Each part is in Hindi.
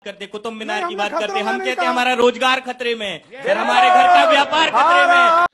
करते कुतुब मीनार की बात करते, हम कहते हैं हमारा रोजगार खतरे में है, फिर हमारे घर का व्यापार खतरे में है।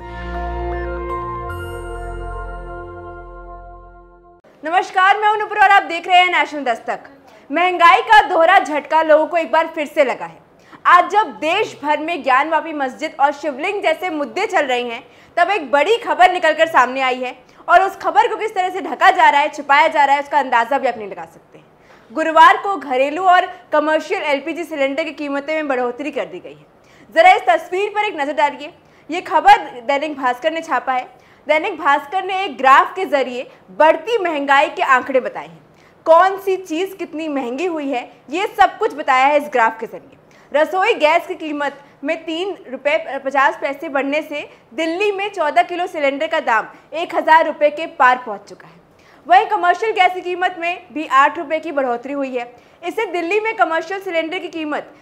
नमस्कार, मैं हूं नुपुर और आप देख रहे हैं नेशनल दस्तक। महंगाई का दोहरा झटका लोगों को एक बार फिर से लगा है। आज जब देश भर में ज्ञानवापी मस्जिद और शिवलिंग जैसे मुद्दे चल रहे हैं, तब एक बड़ी खबर निकलकर सामने आई है और उस खबर को किस तरह से ढका जा रहा है, छिपाया जा रहा है, उसका अंदाजा भी आप नहीं लगा सकते हैं। गुरुवार को घरेलू और कमर्शियल एलपीजी सिलेंडर की कीमतें में बढ़ोतरी कर दी गई है। जरा इस तस्वीर पर एक नजर डालिए। ये खबर दैनिक भास्कर ने छापा है। दैनिक भास्कर ने एक ग्राफ के जरिए बढ़ती महंगाई के आंकड़े बताए हैं। कौन सी चीज कितनी महंगी हुई है, ये सब कुछ बताया है इस ग्राफ के जरिए। रसोई गैस की कीमत में 3 रुपये 50 पैसे बढ़ने से दिल्ली में 14 किलो सिलेंडर का दाम 1000 रुपये के पार पहुंच चुका है। वहीं कमर्शियल गैस की कीमत में भी 8 रुपये की बढ़ोतरी हुई है। इससे दिल्ली में कमर्शियल सिलेंडर की कीमत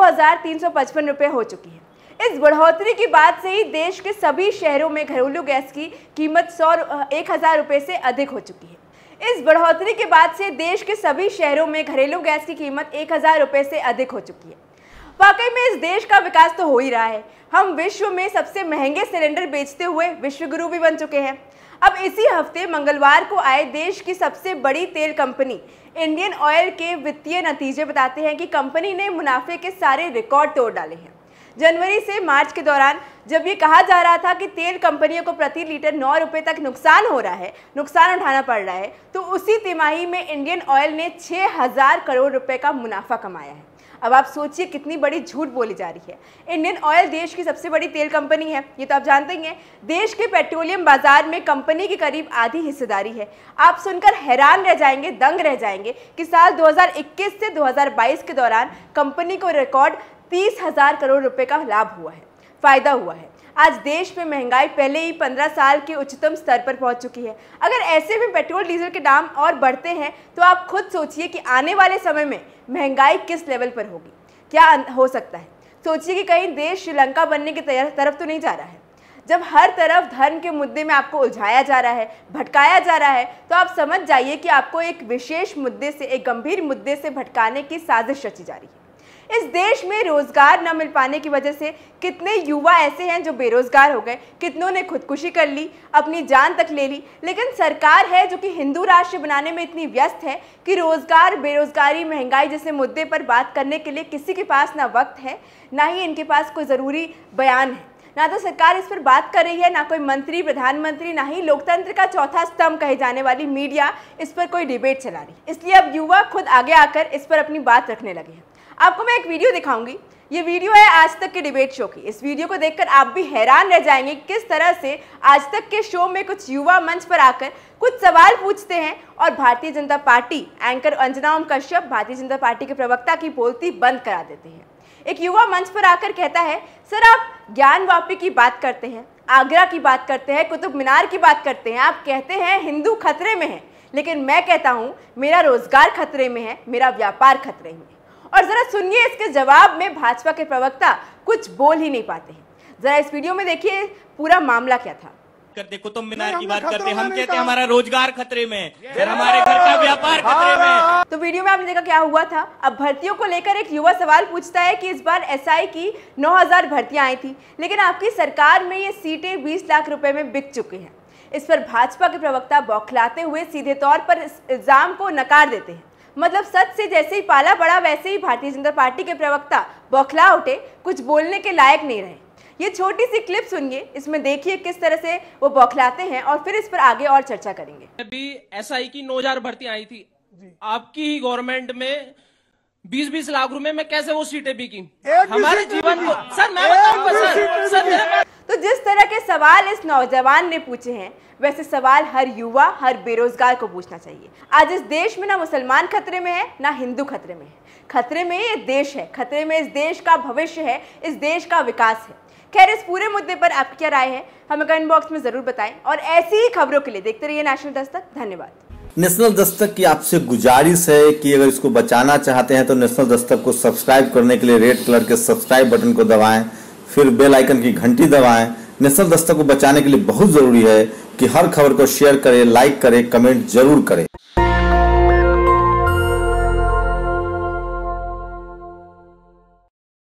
2355 रुपये हो चुकी है। इस बढ़ोतरी के बाद से ही देश के सभी शहरों में घरेलू गैस की कीमत 1000 रुपये से अधिक हो चुकी है। इस बढ़ोतरी के बाद से देश के सभी शहरों में घरेलू गैस की कीमत 1000 रुपये से अधिक हो चुकी है। वाकई में इस देश का विकास तो हो ही रहा है। हम विश्व में सबसे महंगे सिलेंडर बेचते हुए विश्व गुरु भी बन चुके हैं। अब इसी हफ्ते मंगलवार को आए देश की सबसे बड़ी तेल कंपनी इंडियन ऑयल के वित्तीय नतीजे बताते हैं कि कंपनी ने मुनाफे के सारे रिकॉर्ड तोड़ डाले हैं। जनवरी से मार्च के दौरान जब ये कहा जा रहा था कि तेल कंपनियों को प्रति लीटर 9 रुपये तक नुकसान हो रहा है, नुकसान उठाना पड़ रहा है, तो उसी तिमाही में इंडियन ऑयल ने 6000 करोड़ रुपए का मुनाफा कमाया है। अब आप सोचिए कितनी बड़ी झूठ बोली जा रही है। इंडियन ऑयल देश की सबसे बड़ी तेल कंपनी है, ये तो आप जानते ही हैं। देश के पेट्रोलियम बाजार में कंपनी की करीब आधी हिस्सेदारी है। आप सुनकर हैरान रह जाएंगे, दंग रह जाएंगे कि साल 2021 से 2022 के दौरान कंपनी को रिकॉर्ड 30,000 करोड़ रुपए का लाभ हुआ है, फायदा हुआ है। आज देश में महंगाई पहले ही 15 साल के उच्चतम स्तर पर पहुंच चुकी है। अगर ऐसे में पेट्रोल डीजल के दाम और बढ़ते हैं तो आप खुद सोचिए कि आने वाले समय में महंगाई किस लेवल पर होगी, क्या हो सकता है। सोचिए कि कहीं देश श्रीलंका बनने की तरफ तो नहीं जा रहा है। जब हर तरफ धर्म के मुद्दे में आपको उलझाया जा रहा है, भटकाया जा रहा है, तो आप समझ जाइए कि आपको एक विशेष मुद्दे से, एक गंभीर मुद्दे से भटकाने की साजिश रची जा रही है। इस देश में रोजगार न मिल पाने की वजह से कितने युवा ऐसे हैं जो बेरोजगार हो गए, कितनों ने खुदकुशी कर ली, अपनी जान तक ले ली। लेकिन सरकार है जो कि हिंदू राष्ट्र बनाने में इतनी व्यस्त है कि रोजगार, बेरोजगारी, महंगाई जैसे मुद्दे पर बात करने के लिए किसी के पास ना वक्त है, ना ही इनके पास कोई ज़रूरी बयान है। ना तो सरकार इस पर बात कर रही है, ना कोई मंत्री, प्रधानमंत्री, ना ही लोकतंत्र का चौथा स्तंभ कहे जाने वाली मीडिया इस पर कोई डिबेट चला रही। इसलिए अब युवा खुद आगे आकर इस पर अपनी बात रखने लगे हैं। आपको मैं एक वीडियो दिखाऊंगी। ये वीडियो है आज तक के डिबेट शो की। इस वीडियो को देखकर आप भी हैरान रह जाएंगे किस तरह से आज तक के शो में कुछ युवा मंच पर आकर कुछ सवाल पूछते हैं और Bharatiya Janata party anchor Anjana Om Kashyap, Bharatiya Janata party के प्रवक्ता की बोलती बंद करा देते हैं। एक युवा मंच पर आकर कहता है, सर आप ज्ञानवापी की बात करते हैं, आगरा की बात करते हैं, कुतुब मीनार की बात करते हैं, आप कहते हैं हिंदू खतरे में है, लेकिन मैं कहता हूँ मेरा रोजगार खतरे में है, मेरा व्यापार खतरे में है। और जरा सुनिए इसके जवाब में भाजपा के प्रवक्ता कुछ बोल ही नहीं पाते हैं। जरा इस वीडियो में देखिए पूरा मामला क्या था। करते कुतुब मीनार की बात करते, हम कहते हैं हमारा रोजगार खतरे में है, फिर हमारे घर का व्यापार खतरे में है। तो वीडियो में आपने देखा क्या हुआ था। अब भर्तियों को लेकर एक युवा सवाल पूछता है कि इस बार एसआई की 9000 भर्तियां आई थी, लेकिन आपकी सरकार में ये सीटें 20 लाख रुपए में बिक चुकी हैं। इस पर भाजपा के प्रवक्ता बौखलाते हुए सीधे तौर पर इस इल्जाम को नकार देते हैं। मतलब सच से जैसे ही पाला पड़ा वैसे ही भारतीय जनता पार्टी के प्रवक्ता बौखला उठे, कुछ बोलने के लायक नहीं रहे। ये छोटी सी क्लिप सुनिए, इसमें देखिए किस तरह से वो बौखलाते हैं और फिर इस पर आगे और चर्चा करेंगे। अभी एसआई की 9000 भर्तियां आई थी, आपकी ही गवर्नमेंट में 20-20 लाख रुपए में कैसे वो सीटें बिकी हमारे जीवन को। सर मैं बताऊंगा सर। तो जिस तरह के सवाल इस नौजवान ने पूछे हैं, वैसे सवाल हर युवा, हर बेरोजगार को पूछना चाहिए। आज इस देश में ना मुसलमान खतरे में है, ना हिंदू खतरे में है। खतरे में ये देश है, खतरे में इस देश का भविष्य है, इस देश का विकास है। खैर, इस पूरे मुद्दे पर आपकी क्या राय है हमें कमेंट बॉक्स में जरूर बताएं और ऐसी ही खबरों के लिए देखते रहिए नेशनल दस्तक। धन्यवाद। नेशनल दस्तक की आपसे गुजारिश है कि अगर इसको बचाना चाहते हैं तो नेशनल दस्तक को सब्सक्राइब करने के लिए रेड कलर के सब्सक्राइब बटन को दबाएं, फिर बेल आइकन की घंटी दबाएं। नेशनल दस्तक को बचाने के लिए बहुत जरूरी है कि हर खबर को शेयर करें, लाइक करें, कमेंट जरूर करें।